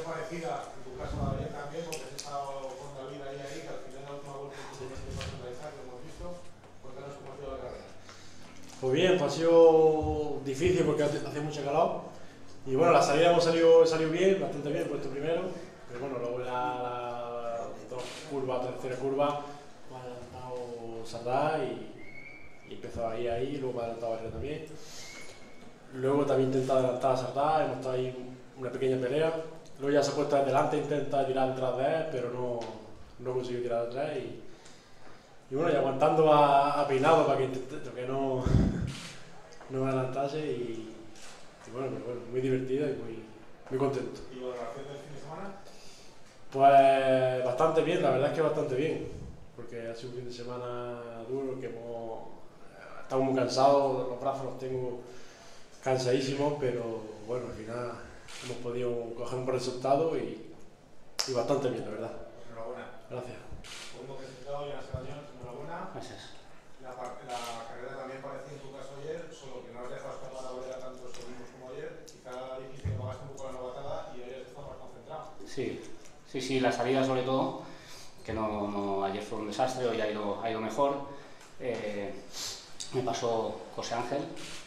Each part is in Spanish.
parecida, en tu caso David también, porque has estado con David ahí, que al final la última vuelta que tuviste para finalizar, lo hemos visto. Cuéntanos cómo ha sido la carrera. Pues bien, pues ha sido difícil porque hace mucho calor. Y bueno, la salida hemos salido bien, bastante bien, puesto primero. Pero bueno, luego la dos curvas, tercera curva, me ha adelantado Sardá y empezó ahí, y luego me ha adelantado Barrio también. Luego también intenta adelantar a Sardá, hemos estado ahí una pequeña pelea. Luego ya se ha puesto delante, intenta tirar detrás de él, pero no consiguió tirar detrás. Y bueno, y aguantando a Peinado para que no me adelantase. Y bueno, pero bueno, muy divertido y muy contento. ¿Y la valoración del fin de semana? Pues bastante bien, la verdad es que bastante bien, porque ha sido un fin de semana duro, que estamos muy cansados, los brazos los tengo cansadísimos, pero bueno, al final hemos podido coger un buen resultado y bastante bien, la verdad. Pues enhorabuena. Gracias. Segundo clasificado, Jonas Cabañón, enhorabuena. Gracias. La carrera también parecía en tu caso ayer, solo que no has dejado escapar a Valera tantos segundos como ayer. Quizá dijiste que pagaste un poco la novatada y hoy has estado más concentrado. Sí, la salida sobre todo, que ayer fue un desastre, hoy ha ido mejor. Me pasó José Ángel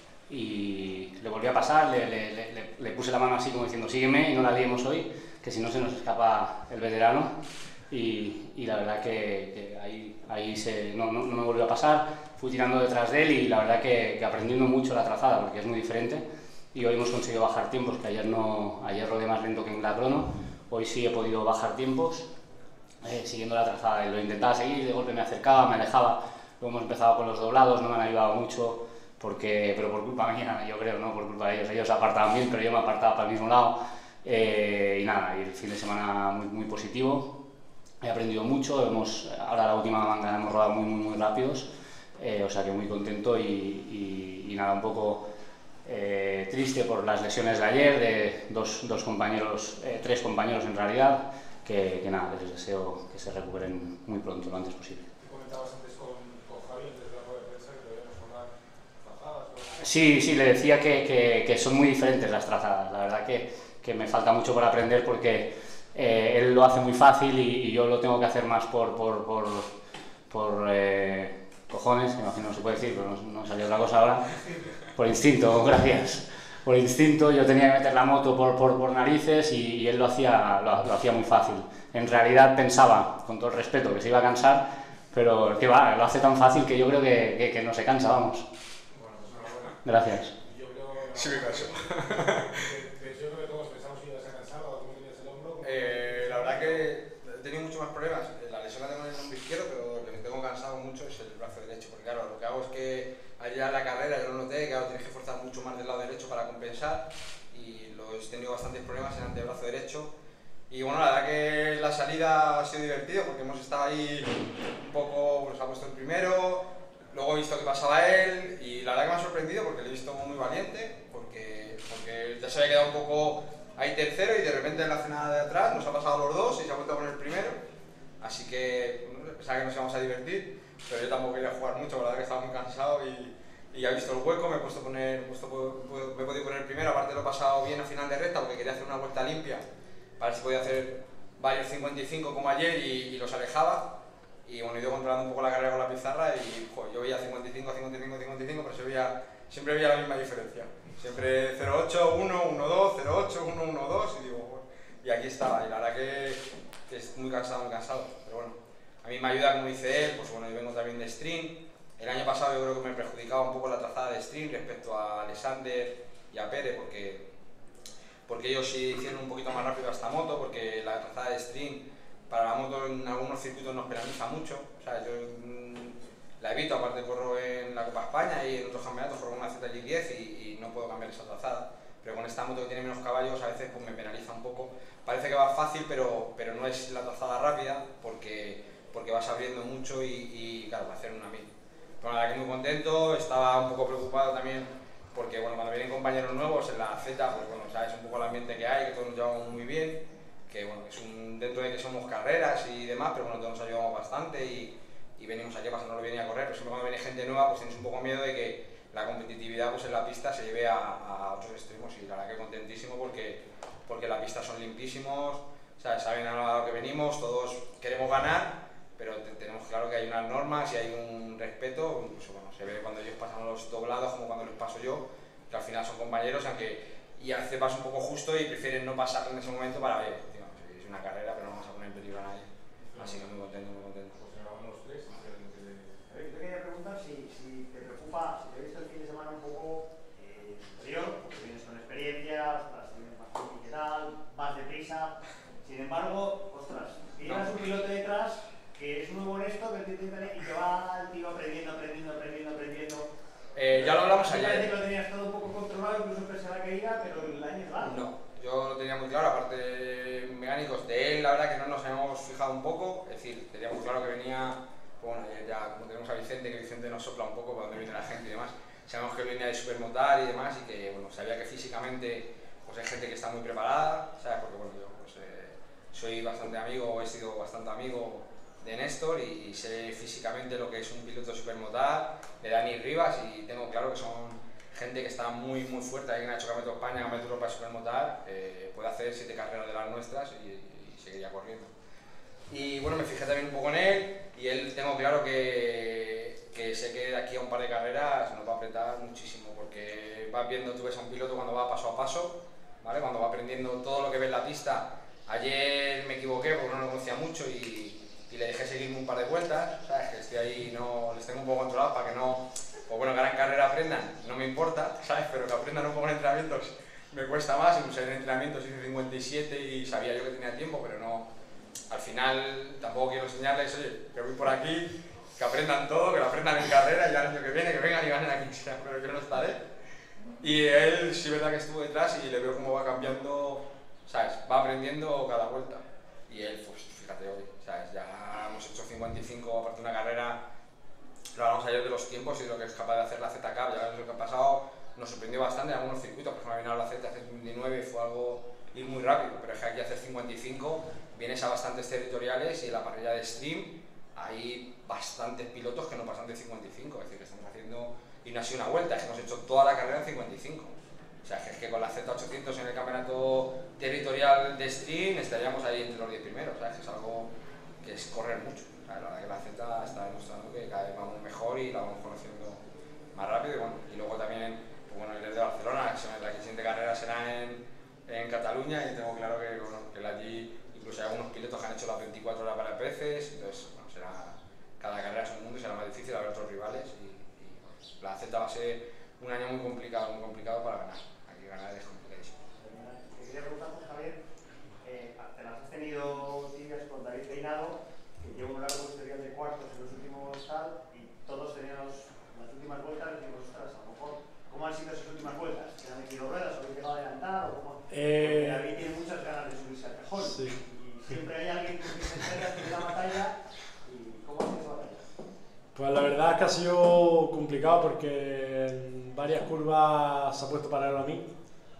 y le volví a pasar, le puse la mano así como diciendo sígueme y no la liemos hoy, que si no se nos escapa el veterano. Y la verdad que ahí no me volvió a pasar, fui tirando detrás de él y la verdad que aprendiendo mucho la trazada porque es muy diferente y hoy hemos conseguido bajar tiempos, que ayer rodé más lento que en la crono, hoy sí he podido bajar tiempos siguiendo la trazada, y lo intentaba seguir, de golpe me acercaba, me alejaba, luego hemos empezado con los doblados, no me han ayudado mucho, pero por culpa mía, yo creo, no por culpa de ellos se apartaban bien, pero yo me apartaba para el mismo lado y nada, y el fin de semana muy positivo. He aprendido mucho, ahora la última manga hemos rodado muy rápidos, o sea que muy contento y nada, un poco triste por las lesiones de ayer, de dos compañeros, tres compañeros en realidad, que nada, les deseo que se recuperen muy pronto, lo antes posible. ¿Qué comentabas antes con Javi, antes de la rueda de prensa, que debíamos formar trazadas? Sí, le decía que son muy diferentes las trazadas, la verdad que me falta mucho por aprender porque él lo hace muy fácil y yo lo tengo que hacer más por cojones, que imagino no se puede decir, pero no salió otra cosa ahora. Por instinto, gracias. Por instinto, yo tenía que meter la moto por narices y él lo hacía muy fácil. En realidad pensaba, con todo el respeto, que se iba a cansar, pero que va, lo hace tan fácil que yo creo que no se cansa, vamos. Bueno, pues enhorabuena. Gracias. Yo creo Sí, me canso. yo creo que todos pensamos que ibas a cansar, o cómo tenías el hombro. La verdad que he tenido muchos más problemas. La lesión la tengo en el hombro izquierdo, pero lo que me tengo cansado mucho es el brazo derecho. Porque claro, lo que hago es que allá en la carrera yo lo noté, que ahora tienes que forzar mucho más del lado derecho para compensar. Y he tenido bastantes problemas en el antebrazo derecho. Y bueno, la verdad que la salida ha sido divertido porque hemos estado ahí un poco, pues ha puesto el primero, luego he visto que pasaba él y la verdad que me ha sorprendido porque le he visto muy valiente, porque ya se había quedado un poco ahí tercero y de repente en la frenada de atrás nos ha pasado los dos y se ha vuelto a poner el primero, así que bueno, pensaba que nos íbamos a divertir, pero yo tampoco quería jugar mucho, la verdad que estaba muy cansado y ya he visto el hueco, me he podido poner el primero, aparte lo he pasado bien a final de recta porque quería hacer una vuelta limpia para ver si podía hacer varios 55 como ayer y los alejaba. Y bueno, he ido controlando un poco la carrera con la pizarra y joder, yo veía 55, pero siempre veía la misma diferencia. Siempre 0,8, 1, 1, 2, 0,8, 1, 1, 2 y digo, bueno, y aquí estaba. Y la verdad que es muy cansado, pero bueno, a mí me ayuda, como dice él, pues bueno, yo vengo también de string. El año pasado yo creo que me perjudicaba un poco la trazada de string respecto a Alexander y a Pere, porque ellos sí hicieron un poquito más rápido esta moto, porque la trazada de string para la moto en algunos circuitos nos penaliza mucho. O sea, yo la evito, aparte corro en la Copa España y en otros campeonatos corro una ZX10 y no puedo cambiar esa trazada. Pero con esta moto que tiene menos caballos a veces pues me penaliza un poco. Parece que va fácil, pero no es la trazada rápida porque vas abriendo mucho y claro, va a hacer una 1000. Pero la verdad que muy contento, estaba un poco preocupado también porque bueno, cuando vienen compañeros nuevos en la Z, pues bueno, sabes un poco el ambiente que hay, que todos nos llevamos muy bien, que bueno, dentro de que somos carreras y demás, pero bueno, todos nos ayudamos bastante y venimos aquí a pasarnos bien y a correr, pero siempre cuando viene gente nueva pues tienes un poco miedo de que la competitividad pues en la pista se lleve a otros extremos y la verdad que contentísimo porque porque la pista son limpísimos, o sea, saben a lo que venimos, todos queremos ganar, pero tenemos claro que hay unas normas y hay un respeto, incluso bueno, se ve cuando ellos pasan los doblados como cuando los paso yo, que al final son compañeros, y a veces vas un poco justo y prefieren no pasar en ese momento para ver, tío, es una carrera pero no vamos a poner en peligro a nadie, así que muy contento, muy contento. Pues llegaban los tres. Yo te quería preguntar si te preocupa, si te he visto el fin de semana un poco superior, porque vienes con experiencia, ostras, tienes más técnica y tal, más deprisa. Sin embargo, ostras, tienes un piloto detrás que es nuevo en esto, que y que va el tío aprendiendo. Ya lo hablamos Parece ayer. que lo tenías todo un poco controlado, incluso pese a la caída, pero el año es largo. No, yo lo tenía muy claro, aparte de mecánicos, de él la verdad que no nos habíamos fijado un poco, es decir, teníamos claro que venía, bueno, ya como tenemos a Vicente, que Vicente nos sopla un poco para dónde viene la gente y demás, sabemos que venía de Supermotar y demás, y que bueno, sabía que físicamente pues hay gente que está muy preparada, ¿sabes? Porque bueno, yo pues, soy bastante amigo, he sido bastante amigo de Néstor y sé físicamente lo que es un piloto Supermotar, de Dani Rivas, y tengo claro que son gente que está muy fuerte, alguien ha hecho Campeonato de España, Campeonato de Europa de Supermotar, puede hacer 7 carreras de las nuestras y seguiría corriendo. Y bueno, me fijé también un poco en él, y él tengo claro que sé que de aquí a un par de carreras nos va a apretar muchísimo, porque vas viendo, tú ves a un piloto cuando va paso a paso, ¿vale? Cuando va aprendiendo todo lo que ve en la pista. Ayer me equivoqué porque no lo conocía mucho y le dejé seguirme un par de vueltas, ¿sabes? Que estoy ahí, no, les tengo un poco controlados para que no, pues bueno, que ahora en carrera aprendan, no me importa, ¿sabes? Pero que aprendan un poco en entrenamientos me cuesta más, incluso en entrenamientos hice 57 y sabía yo que tenía tiempo, pero no, al final tampoco quiero enseñarles, oye, que voy por aquí, que aprendan todo, que lo aprendan en carrera y ya el año que viene que vengan y ganen a quien sea, pero yo no estaré. Y él sí es verdad que estuvo detrás y le veo cómo va cambiando, ¿sabes? Va aprendiendo cada vuelta. Y él, pues fíjate hoy, ¿sabes? Ya hemos hecho 55, aparte de una carrera, lo hablamos ayer de los tiempos y de lo que es capaz de hacer la ZK, ya lo que ha pasado nos sorprendió bastante en algunos circuitos, por ejemplo, vino a la Z hace 59 y fue algo ir muy rápido, pero es que aquí hacer 55 vienes a bastantes territoriales y en la parrilla de Stream hay bastantes pilotos que no pasan de 55, es decir, que estamos haciendo, y no ha sido una vuelta, es que hemos hecho toda la carrera en 55. O sea, que es que con la Z800 en el campeonato territorial de Stream estaríamos ahí entre los 10 primeros, ¿sabes? Que es algo que es correr mucho. La verdad que la Z está demostrando que cada vez vamos mejor y la vamos conociendo más rápido. Y, bueno, y luego también, pues bueno, el de Barcelona, que la siguiente carrera será en Cataluña y tengo claro que, bueno, que allí incluso hay algunos pilotos que han hecho las 24 horas para peces, entonces bueno, cada carrera es un mundo y será más difícil haber otros rivales y bueno, la Z va a ser un año muy complicado para ganar. Aquí ganar es complicadísimo. Te quería preguntar, Javier, te las has tenido tibias con David Peinado, que lleva un largo historial de cuartos en los últimos tal, y todos teníamos las últimas vueltas, y decimos, ostras, a lo mejor, ¿cómo han sido esas últimas vueltas? ¿Se han metido ruedas o han llegado a adelantar? O cómo? Porque David tiene muchas ganas de subirse al cajón, Sí. y siempre hay alguien que se entera, que le da batalla, y ¿cómo ha sido esa batalla? Pues la verdad es que ha sido complicado porque en varias curvas se ha puesto paralelo a mí,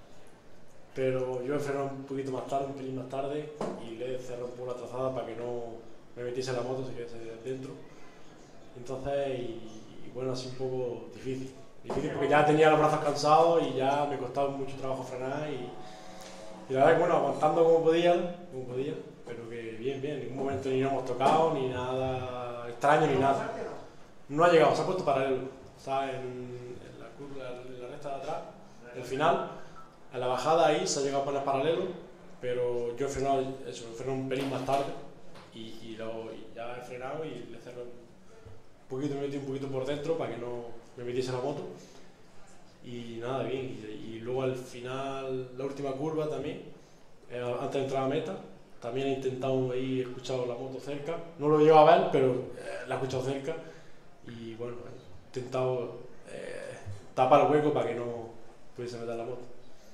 pero yo he frenado un poquito más tarde, un pelín más tarde, y le he cerrado un poco la trazada para que no me metiese la moto, se quedase dentro. Entonces, y bueno, ha sido un poco difícil porque ya tenía los brazos cansados y ya me costaba mucho trabajo frenar y la verdad que bueno, aguantando como podía, pero que bien, en ningún momento ni nos hemos tocado, ni nada extraño, ni nada. No ha llegado, se ha puesto paralelo, está en la curva, en la recta de atrás, el final, en la bajada ahí se ha llegado a poner paralelo, pero yo he frenado un pelín más tarde y ya he frenado y le cerré un poquito, me metí un poquito por dentro para que no me metiese la moto y nada, bien, y luego al final, la última curva también, antes de entrar a meta, también he intentado ahí, he escuchado la moto cerca, no lo he llegado a ver, pero la he escuchado cerca. Y bueno, he intentado tapar el hueco para que no pudiese meter la moto.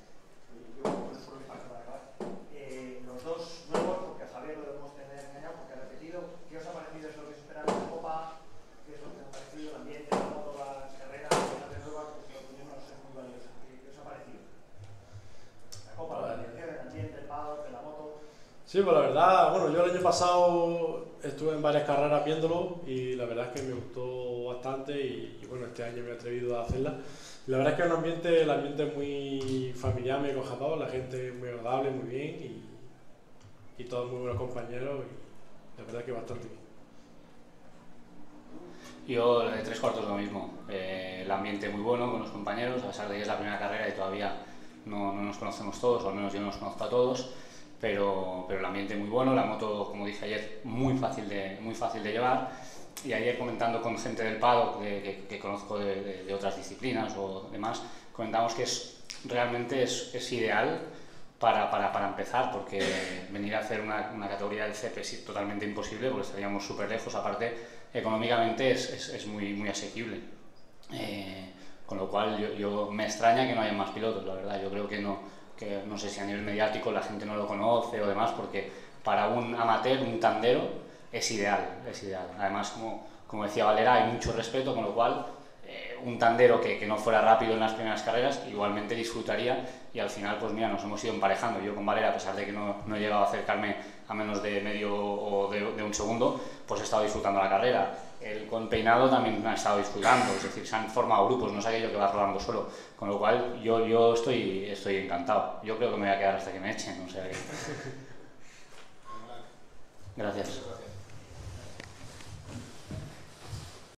Los dos nuevos, porque a Javier lo debemos tener engañado porque ha repetido, ¿qué os ha parecido? ¿Es lo que se esperaba en la Copa? ¿Qué es lo que os ha parecido? El ambiente, la moto, las carreras, las de nuevas, pues la opinión no es muy valiosa. ¿Qué os ha parecido? La Copa, la organización, el ambiente, el paddock, la moto. Sí, pues la verdad, bueno, yo el año pasado estuve en varias carreras viéndolo y la verdad es que me gustó bastante y bueno, este año me he atrevido a hacerla. La verdad es que el ambiente es muy familiar, muy acogedor, la gente es muy agradable, muy bien y todos muy buenos compañeros y la verdad es que bastante bien. Yo de 3/4 lo mismo, el ambiente muy bueno con los compañeros, a pesar de que es la primera carrera y todavía no nos conocemos todos, o al menos yo no los conozco a todos, pero el ambiente muy bueno, la moto, como dije ayer, muy fácil de llevar. Y ayer comentando con gente del paddock que conozco de otras disciplinas o demás, comentamos que realmente es ideal para empezar, porque venir a hacer una categoría del CEP es totalmente imposible porque estaríamos súper lejos, aparte económicamente es muy asequible. Con lo cual yo me extraña que no haya más pilotos, la verdad. Yo creo que no sé si a nivel mediático la gente no lo conoce o demás, porque para un amateur, un tandero, es ideal. Además, como decía Valera, hay mucho respeto, con lo cual un tandero que no fuera rápido en las primeras carreras igualmente disfrutaría, y al final pues mira, nos hemos ido emparejando. Yo con Valera, a pesar de que no he llegado a acercarme a menos de medio o de un segundo, pues he estado disfrutando la carrera. Él con Peinado también ha estado disfrutando, es decir, se han formado grupos, no es aquello que vas rodando solo, con lo cual yo estoy encantado. Yo creo que me voy a quedar hasta que me echen, o sea que... Gracias.